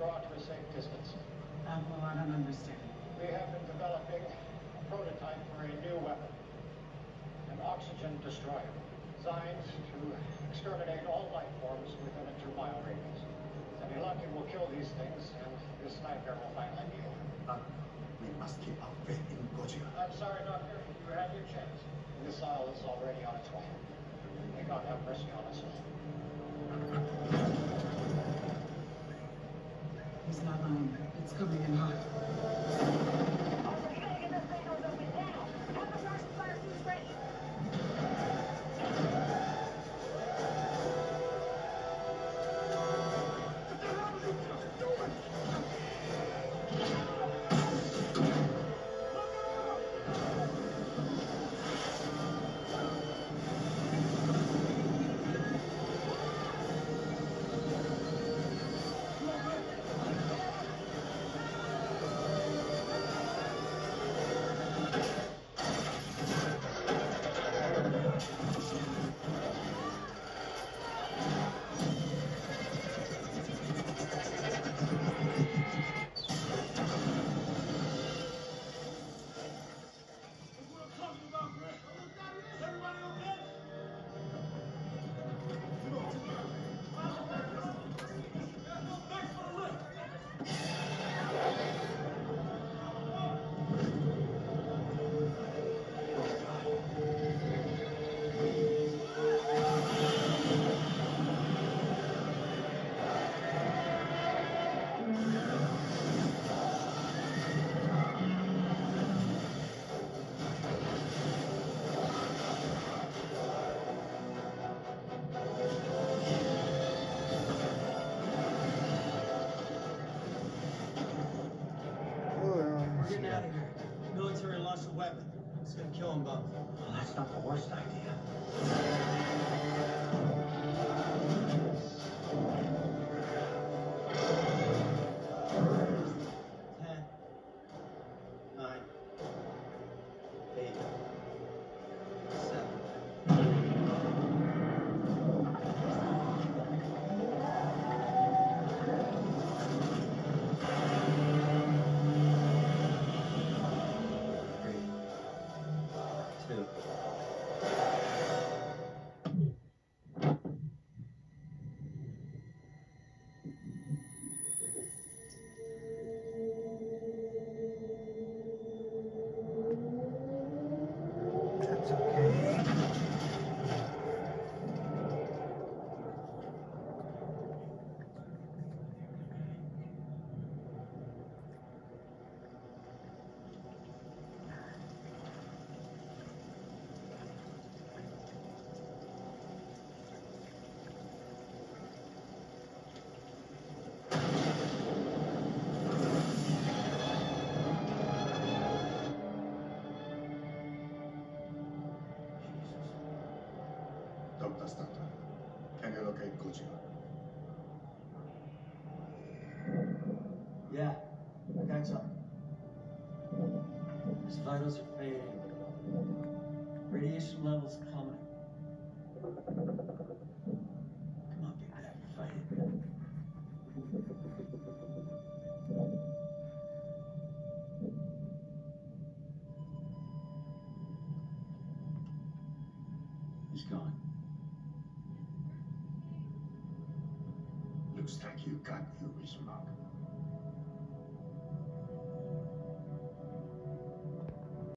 withdraw to a safe distance. Well, I don't understand. We have been developing a prototype for a new weapon. An oxygen destroyer, designed to exterminate all life forms within a 2-mile radius. Any luck, it will kill these things, and this nightmare will finally be over. We must keep our faith in Gojira. I'm sorry, Doctor. You had your chance. The missile is already on its way. May God have mercy on us all. He's not lying. It's coming in hot. We're getting out of here. Military launched a weapon. It's gonna kill them both. Well, that's not the worst idea. 10, 9, 8, 7. Two. That's okay. Dr. Stanton, can you locate Gojira? Yeah, I got something. His vitals are fading. Radiation levels plummeting. Come on, big guy, fight it. He's gone. Looks like you got your remark.